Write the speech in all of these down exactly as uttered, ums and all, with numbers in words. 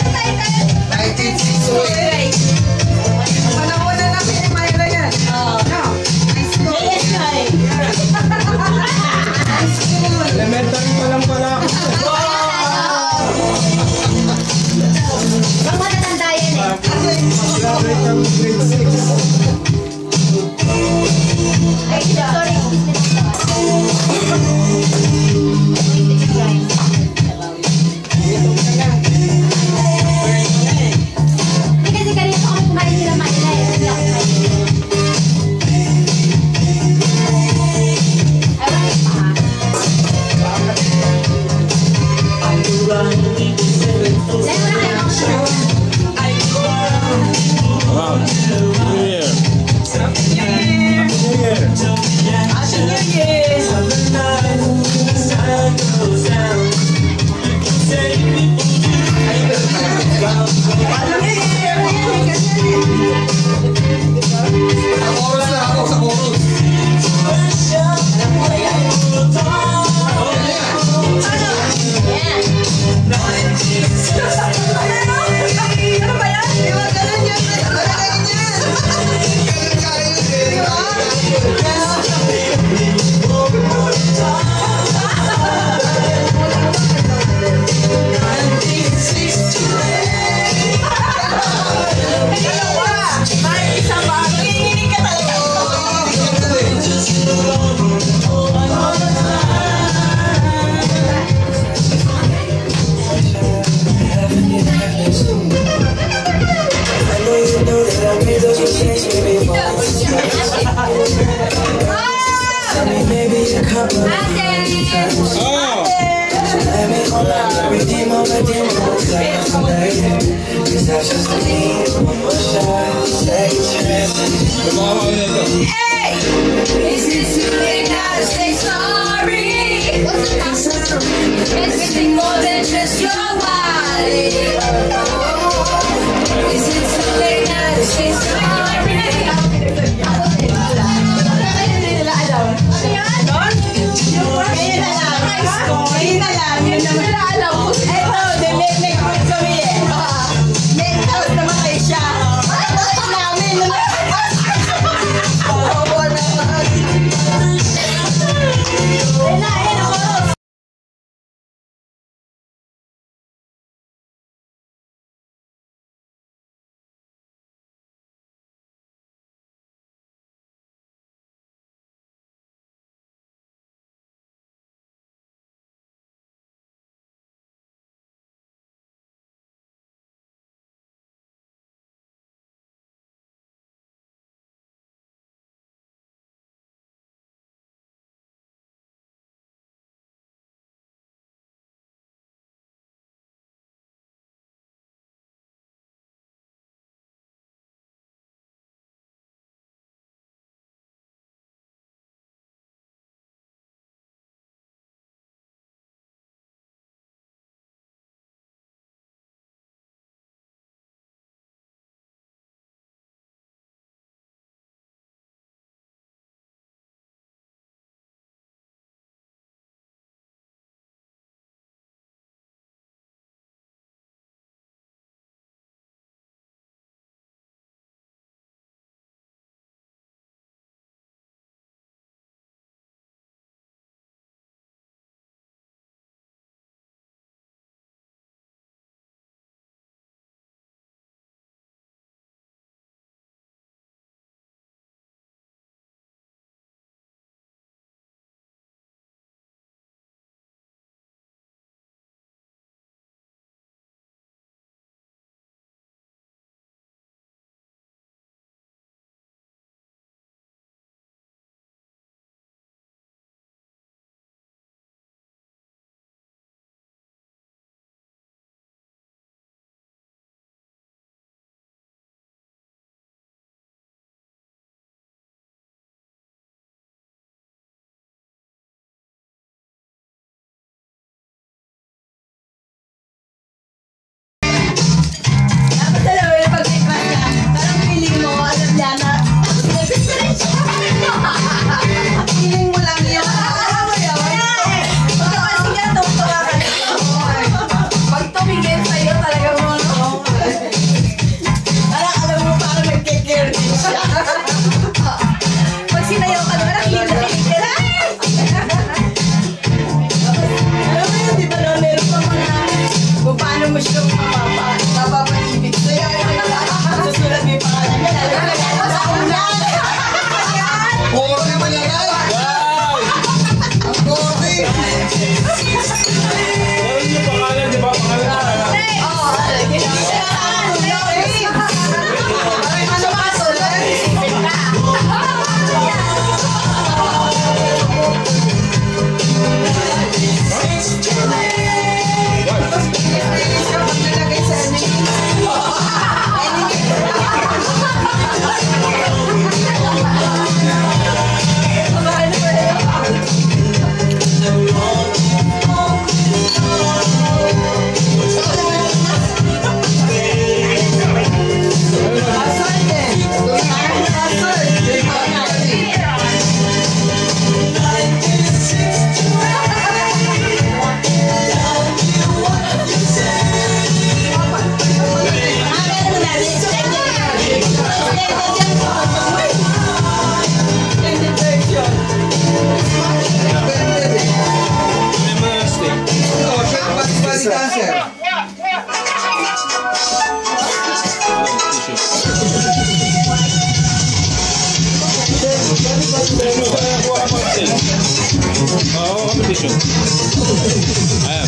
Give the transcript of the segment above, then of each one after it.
nineteen sixty-eight. Panahon na namin ni Myra yan. No, high school. High school. Elementary pa lang pala. Bang matatanda yan eh. Mag-graduate ng grade six. Ay, sorry. Hindi kasi kanina ako kumain sila Manila eh. Hindi ako kumain. Ay, bakit pa ha? Dahil wala kayo mga show. Wow. New Year. Happy New Year. Happy New Year. Paano New Year? Ang oras na ako sa chorus. Alam mo ba yan? Ano? Yan. Ano ba yan? Di ba ganun yan? Ganun yan. Ganun kayo din. Di ba? Hey! Is it too late now to say sorry? What's the answer? Anything more than just your body. Is it too late now to say sorry? Hindi nila alam. Ano yan? Ngayon na lang. Ngayon na lang. Hindi nila alam. Eto, may group kami eh. May house naman kayo siya. Ay, namin. Oo, na. mo siyang mapapa, mapapaibig. Kaya susulat mo yung pangalan niya. Corny man yan ay! Ang corny! Meron yung pangalan, di ba? Pangalan na kaya. Oo, ano ba? Sulat ka. Maglagay sa Oo, competition. Ayan.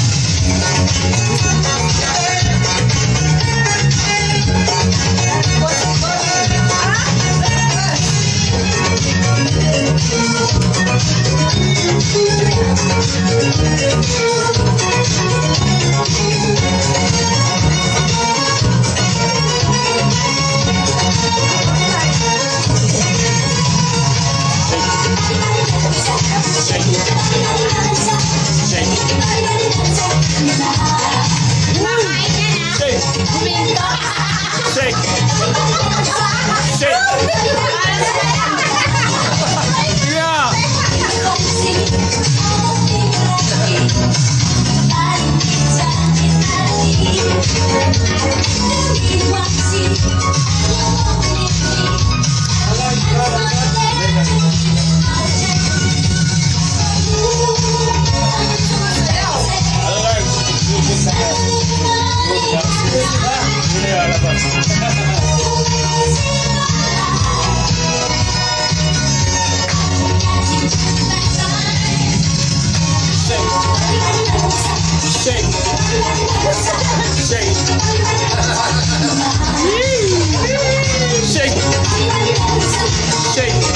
Shake! Shake! Yeah! Shake! Shake! Shake! Shake!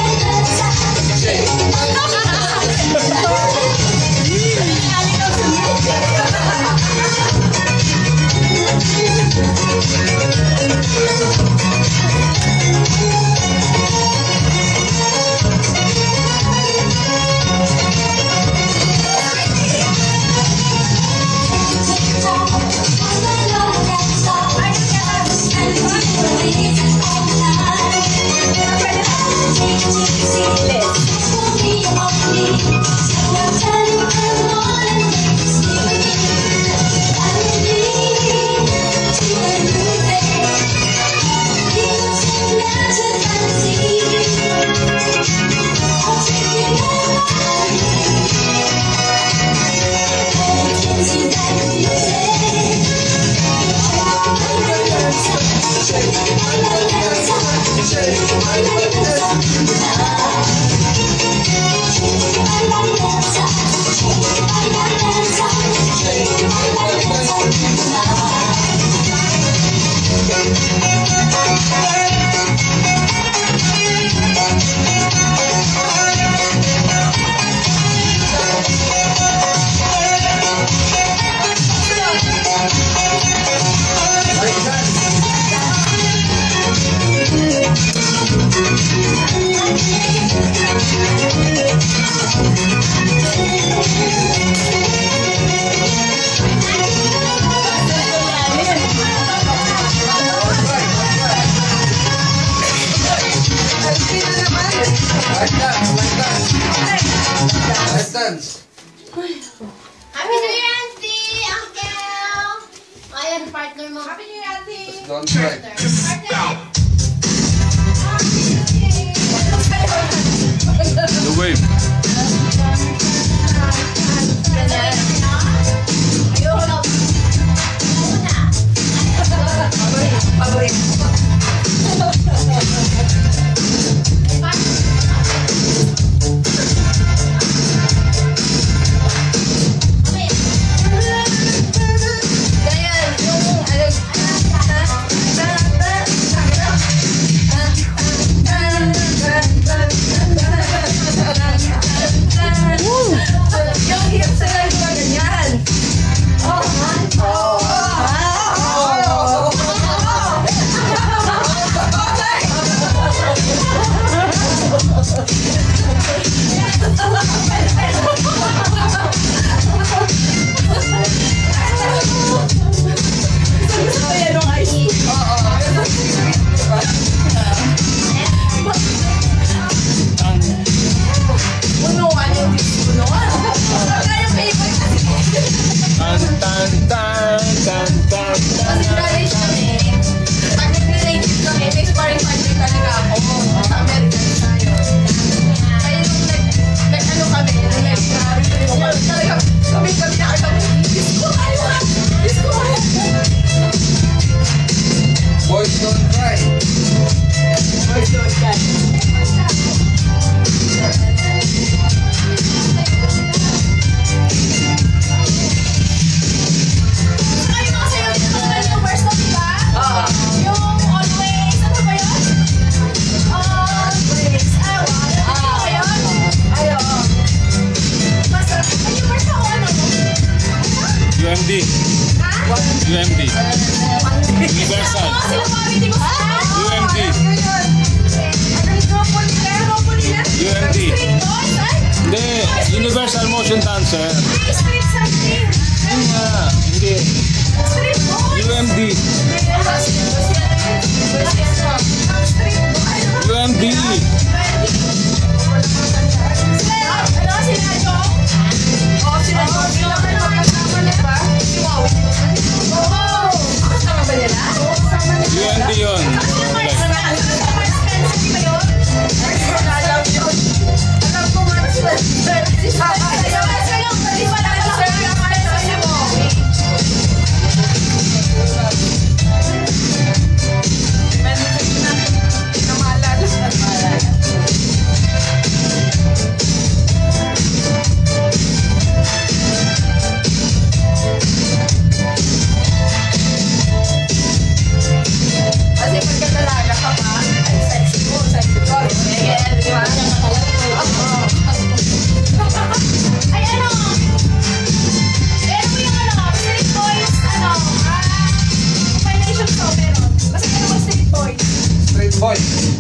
Dance. Happy New Year, Auntie! Uncle! Ayan, partner mo. Happy New Year, Auntie! Don't try. The wave. Ayoko na. Universal. U M D. U M D. Hindi. Universal Motion Dancer. Yun nga. Hindi. U M D. U M D. U M D yun. Straight boy.